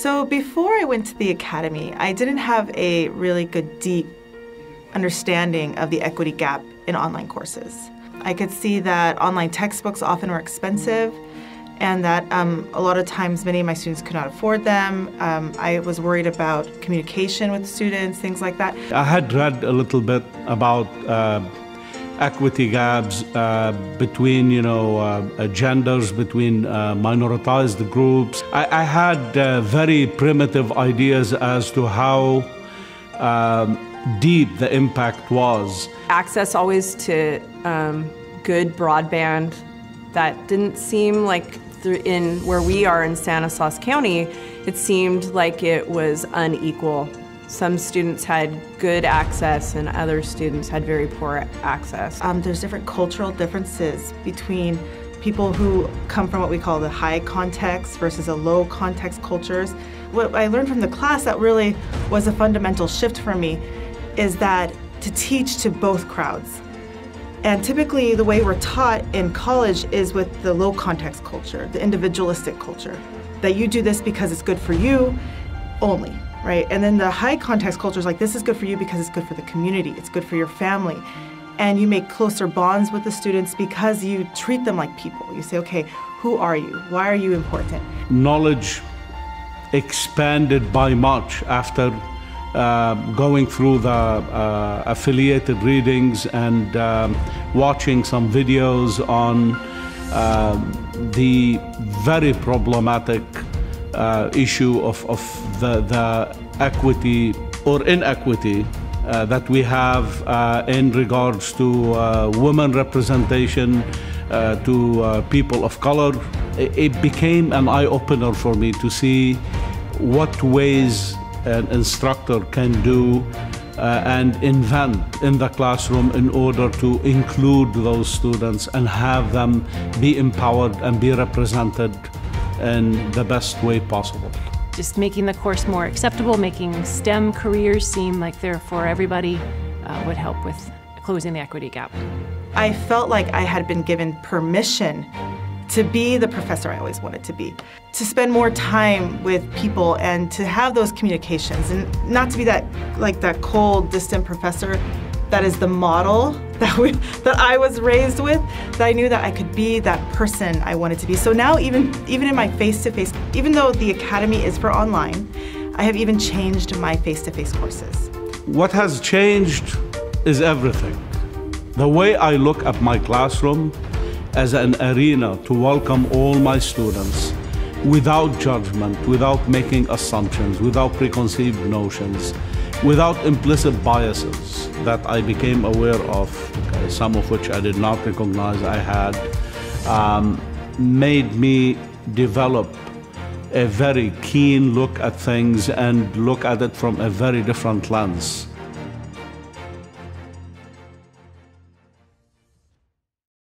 So before I went to the academy, I didn't have a really good, deep understanding of the equity gap in online courses. I could see that online textbooks often were expensive and that a lot of times many of my students could not afford them. I was worried about communication with students, things like that. I had read a little bit about equity gaps between, genders, between minoritized groups. I had very primitive ideas as to how deep the impact was. Access always to good broadband that didn't seem like in where we are in Stanislaus County, it seemed like it was unequal. Some students had good access and other students had very poor access. There's different cultural differences between people who come from what we call the high context versus a low context cultures. What I learned from the class that really was a fundamental shift for me is that to teach to both crowds. And typically the way we're taught in college is with the low context culture, the individualistic culture, that you do this because it's good for you only, right? And then the high context culture is like, this is good for you because it's good for the community, it's good for your family. And you make closer bonds with the students because you treat them like people. You say, okay, who are you? Why are you important? Knowledge expanded by much after going through the affiliated readings and watching some videos on the very problematic issue of the equity or inequity that we have in regards to women representation, to people of color. It became an eye-opener for me to see what ways an instructor can do and invent in the classroom in order to include those students and have them be empowered and be represented in the best way possible. Just making the course more acceptable, making STEM careers seem like they're for everybody would help with closing the equity gap. I felt like I had been given permission to be the professor I always wanted to be, to spend more time with people and to have those communications and not to be that cold, distant professor that is the model that I was raised with, that I knew that I could be that person I wanted to be. So now even in my face-to-face, even though the academy is for online, I have even changed my face-to-face courses. What has changed is everything. The way I look at my classroom as an arena to welcome all my students without judgment, without making assumptions, without preconceived notions, without implicit biases that I became aware of, some of which I did not recognize I had, made me develop a very keen look at things and look at it from a very different lens.